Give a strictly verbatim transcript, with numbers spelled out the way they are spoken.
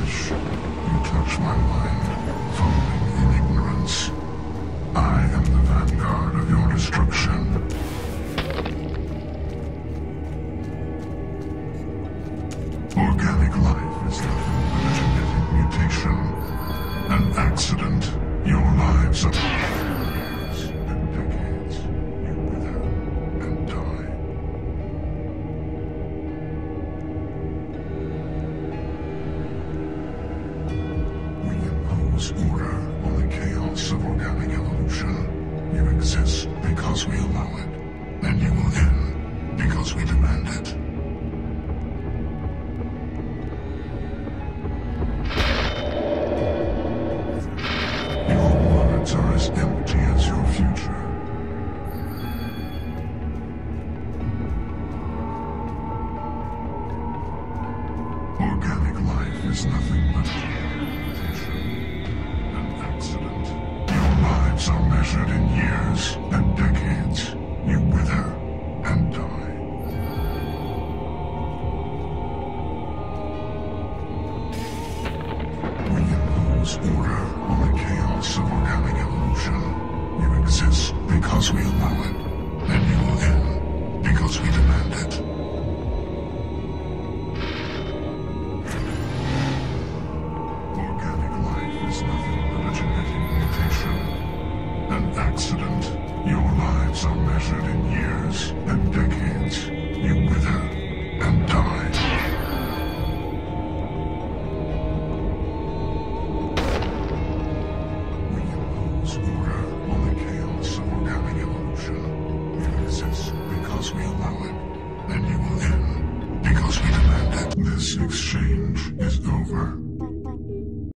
wish. You touch my mind, fumbling in ignorance. I am the vanguard of your destruction. Organic life is nothing but a genetic mutation. An accident. Your lives are years and decades. You wither and die. We impose order on the chaos of organic evolution. You exist because we allow it, and you will end because we demand it. Are as empty as your future. Organic life is nothing but an accident. Your lives are measured in years and decades. You wither and die. We impose order on the chaos of organic evolution. You exist because we allow it, and you will end because we demand it. Organic life is nothing but a genetic mutation. An accident. Your lives are measured in years and decades.